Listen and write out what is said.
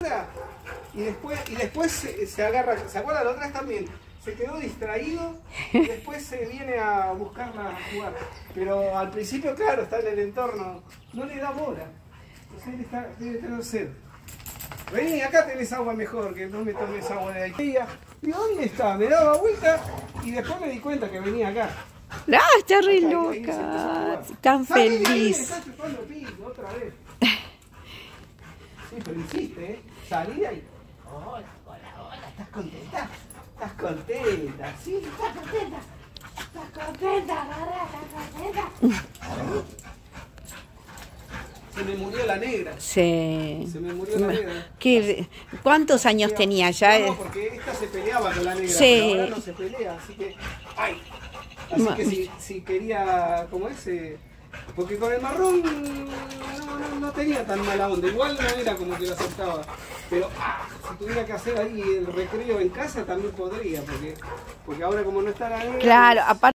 Y después se agarra, ¿se acuerda? La otra vez también se quedó distraído y después se viene a buscarla a jugar. Pero al principio, claro, está en el entorno, no le da bola. Entonces él debe tener sed. Vení, acá tenés agua mejor, que no me tomes agua de ahí. Digo, ¿dónde está? Me daba vuelta y después me di cuenta que venía acá. ¡Ah, está re loca! Tan feliz. Está chupando pico otra vez. Sí, pero insiste, ¿eh? Salí de ahí. Hola, hola, hola, ¿estás contenta? ¿Estás contenta? Sí, estás contenta. ¿Estás contenta, Garra? ¿Estás contenta? Se me murió la negra. Sí. Se me murió la negra. ¿Cuántos años tenía ya? No, porque esta se peleaba con la negra, sí. pero ahora no se pelea, así que... ¡Ay! Así que si quería, ¿cómo es? Porque con el marrón no tenía tan mala onda, igual no era como que lo aceptaba. Pero si tuviera que hacer ahí el recreo en casa también podría, porque ahora como no está la negra... Claro, aparte...